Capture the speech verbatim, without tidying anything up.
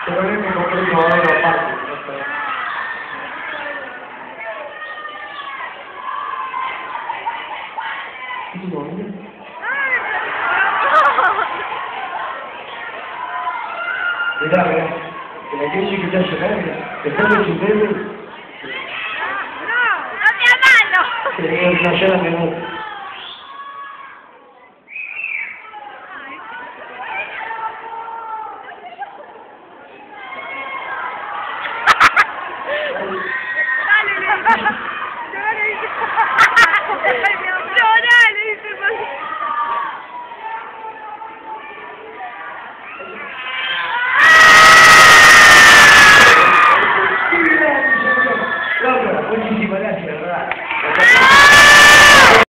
Secondo me mi compro il nuovo da parte. Vedete, che la dieci che già c'è bene, che quello ci vede. No, non mi avanno! Che non c'è la venuta.